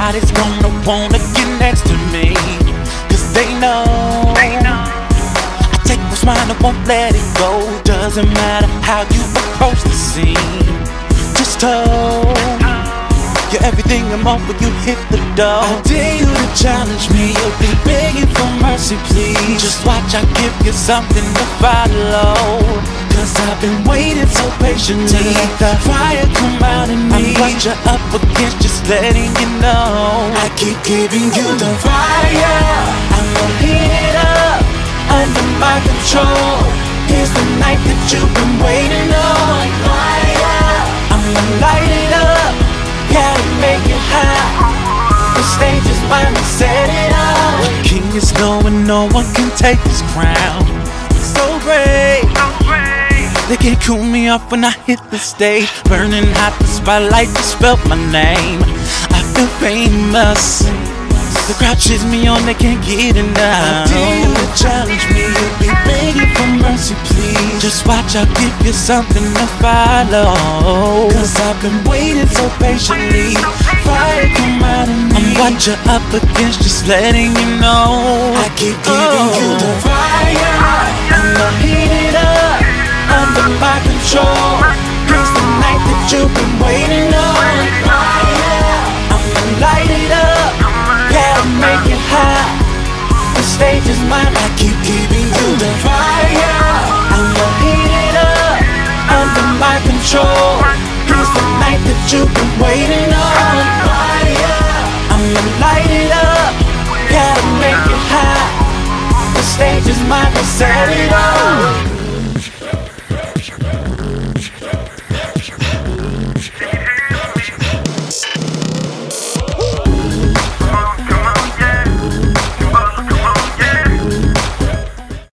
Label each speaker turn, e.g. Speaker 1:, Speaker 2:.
Speaker 1: Everybody's gonna wanna get next to me, 'cause they know I take what's mine, I won't let it go. Doesn't matter how you approach the scene, just told you're everything I'm on when you hit the door. I dare you to challenge me, you'll be begging for mercy, please. Just watch, I give you something to follow, 'cause I've been waiting so patiently. Let the fire come out in me. I'm what you're up against, just letting you know. I keep giving you the fire, I'ma heat it up under my control. Here's the night that you've been waiting on. Fire, I'ma light it up, gotta make it hot. The stage is mine, to set it up. The king is going, no one can take his crown. It's so great, they can't cool me off when I hit the stage. Burning hot, the spotlight just spelled my name. I feel famous, the crowd cheers me on, they can't get enough. I dare you to challenge me, you'll be begging for mercy, please. Just watch, I'll give you something to follow, 'cause I've been waiting so patiently. Fire come out of me. I'm what you're up against, just letting you know. I keep giving you the fire, I'ma heat it up under my control. Here's the night that you've been waiting on. Fire, I'ma light it up, gotta make it hot. The stage is mine, I keep giving you the fire. I'ma heat it up under my control. Here's the night that you've been waiting on. Fire, I'ma light it up, gotta make it hot. The stage is mine, to set it up.